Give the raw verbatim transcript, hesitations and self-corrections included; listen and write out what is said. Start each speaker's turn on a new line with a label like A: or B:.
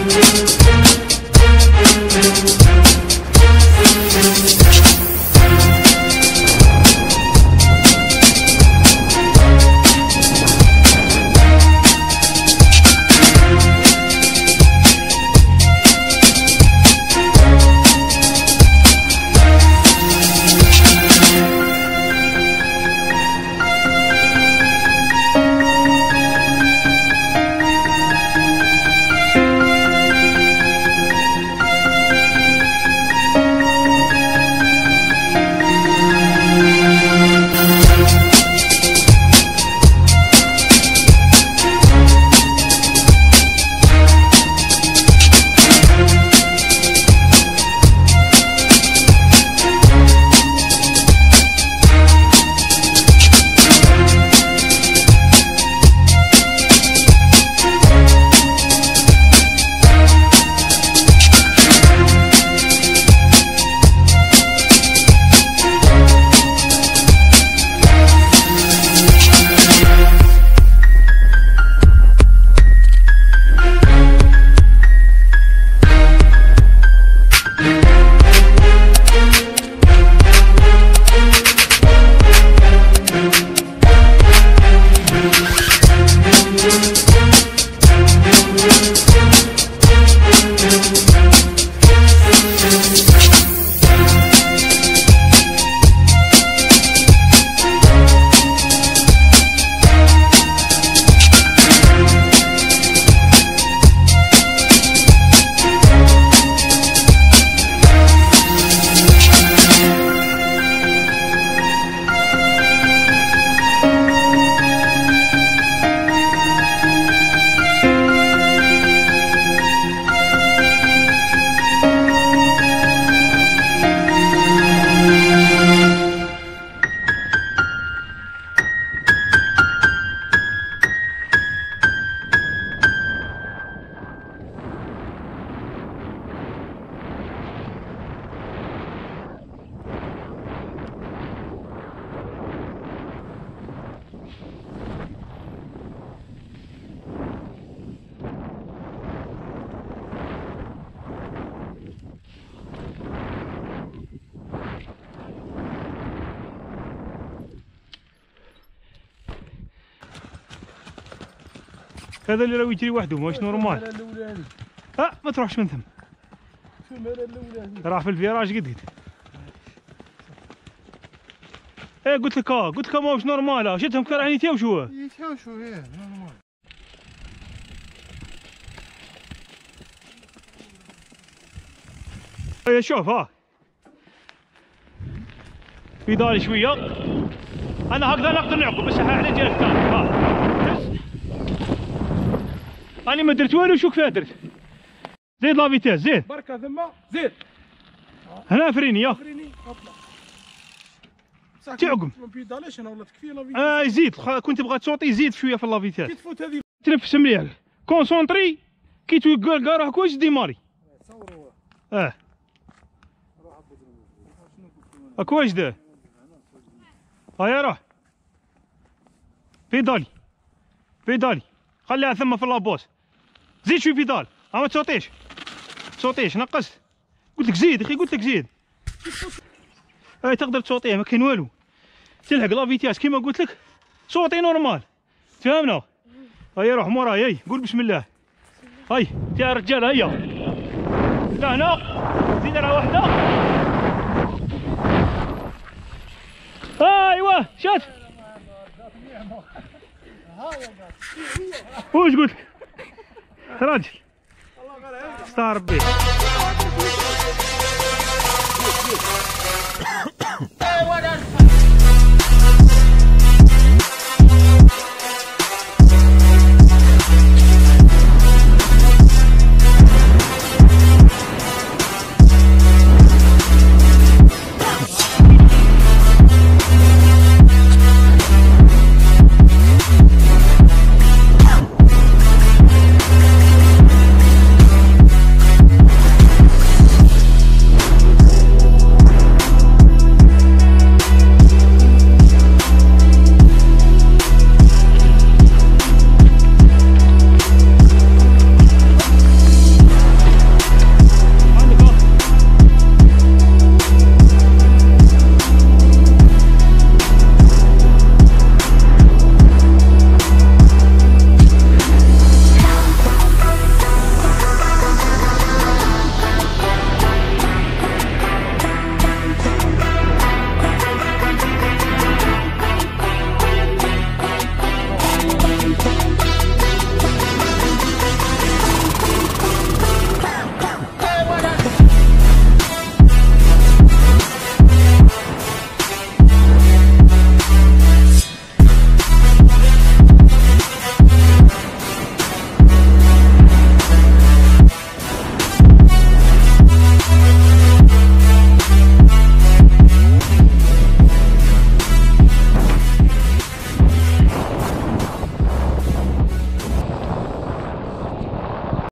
A: هذا اللي راه يجري وحده ماهوش نورمال. ها ما تروحش من ثم. راه في الفيراج قد قد. ايه قلت لك اه قلت لك ماهوش نورمال. شفتهم كان راح يتهاوشوا.
B: يتهاوشوا ايه نورمال.
A: ايه شوف ها في داري شويه. انا هكذا نقدر نعقب بس على الجهه الثانيه. ها أنا ما درت والو. شو كيفاه درت؟ زيد لا فيتاس زيد.
B: بركة ثم زيد.
A: هنا فريني يا.
B: فريني اطلع.
A: تعقم.
B: بيدالاش انا ولا تكفي لا فيتاس.
A: اه يزيد كنت تبغى تصوتي يزيد شوية في لا فيتاس.
B: كي تفوت هذه
A: تنفس مليح. كونسونطري كي تلقى روحك واش ديماري.
B: صوروا.
A: اه. هاك واش دار؟ هيا روح. بيدالي. بيدالي. خليها ثم في لابوس. زيد شوي بيدال. ها ما تصوتيش. تصوتيش نقص. قلت لك زيد اخي قلت لك زيد. اي تقدر تصوتيه ما كاين والو. تلحق لا فيتاس كيما قلت لك صوتي نورمال. تفهمنا؟ هيا روح موراي. هي قول بسم الله. هي يا رجال هيا. لا هنا زيد راه وحده. ايوا شات. واش قلت لك؟ راجل استعرب بيه.
C: ايوا